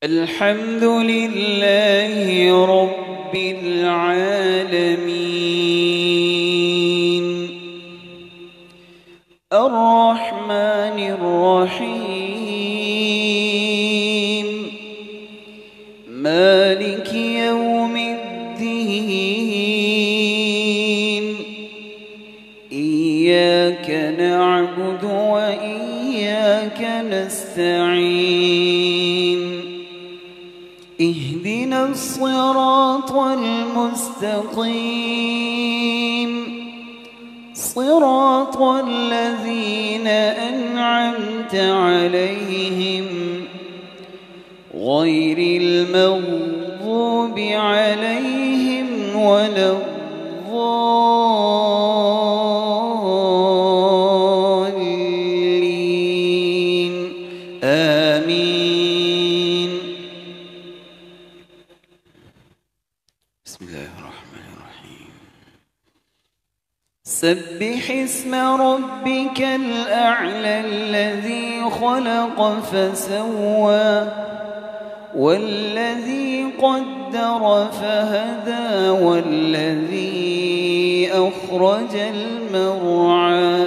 الحمد لله رب العالمين الرحمن الرحيم مالك يوم الدين إياك نعبد وإياك نستعين اهدنا الصراط المستقيم صراط الذين أنعمت عليهم غير المغضوب عليهم ولا الضالين آمين. بسم الله الرحمن الرحيم. سبح اسم ربك الأعلى الذي خلق فسوى والذي قدر فهدى والذي أخرج المرعى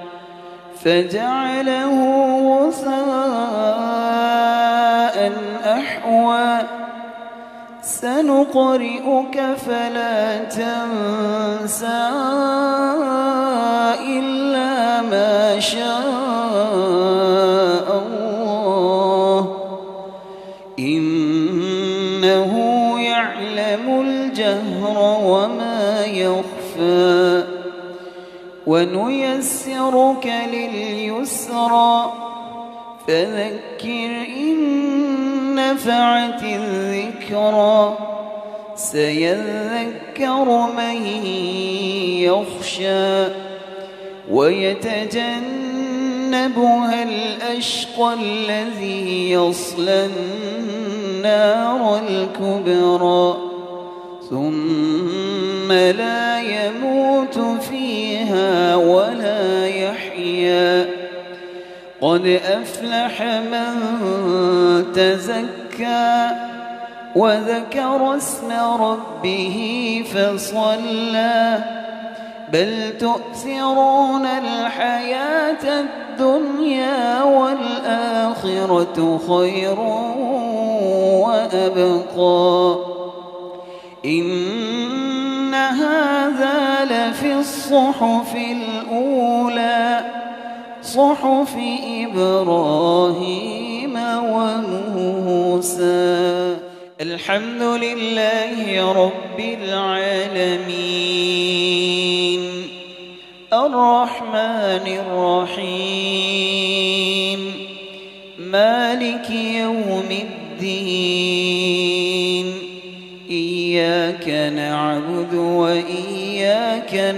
فجعله غثاء أحوى سنقرئك فلا تنسى إلا ما شاء الله إنه يعلم الجهر وما يخفى ونيسرك لليسرى فذكر إن نفعت الذكرى سيذكر من يخشى ويتجنبها الأشقى الذي يصلى النار الكبرى ثم لا يموت فيها ولا يحيا قد أفلح من تزكى وذكر اسم ربه فصلى بل تؤثرون الحياة الدنيا والآخرة خير وأبقى إن هذا لفي الصحف الأولى صحف إبراهيم وموسى. الحمد لله رب العالمين الرحمن الرحيم مالك يوم الدين إياك نعبد وإياك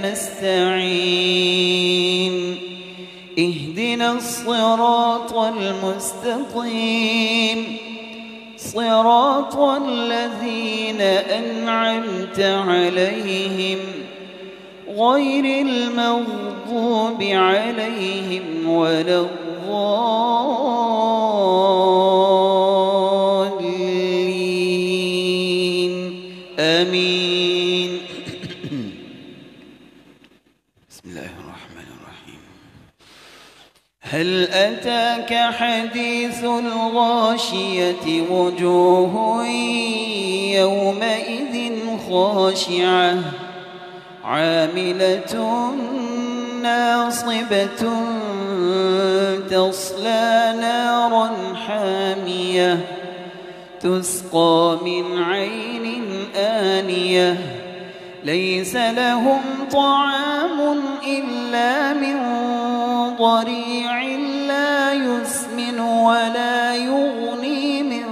نستعين اهدنا الصراط المستقيم صراط الذين أنعمت عليهم غير المغضوب عليهم ولا الضالين آمين. بسم الله الرحمن الرحيم. هل أتاك حديث الغاشية وجوه يومئذ خاشعة عاملة ناصبة تصلى نارا حامية تسقى من عين آنية ليس لهم طعام إلا من ضريع لا يسمن ولا يغني من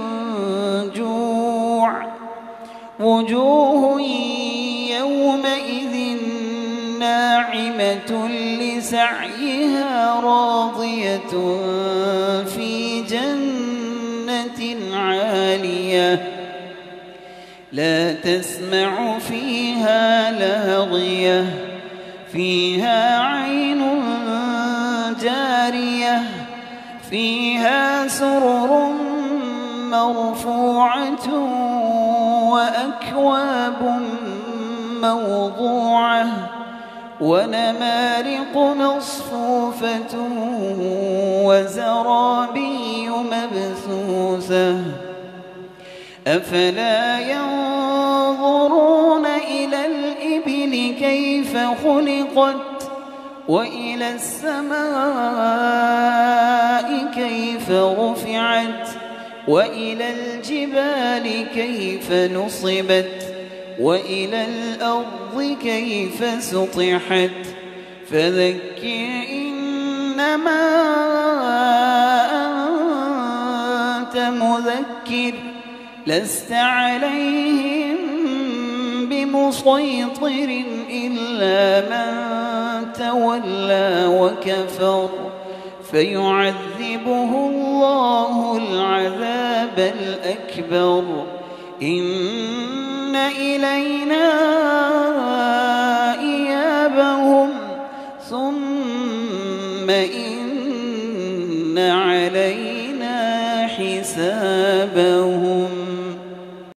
جوع وجوه يومئذ ناعمة لسعيها راضية في جنة عالية لا تسمع فيها لاغية فيها عين جارية فيها سرر مرفوعة وأكواب موضوعة ونمارق مصفوفة وزرابي مبثوثة أفلا ينظرون إلى الإبل كيف خلقت وإلى السماء كيف رفعت وإلى الجبال كيف نصبت وإلى الأرض كيف سطحت فذكر إنما أنت مذكر لست عليهم بمسيطر إلا من تولى وكفر فيعذبه الله العذاب الأكبر إن إلينا إيابهم ثم إن علينا حسابهم.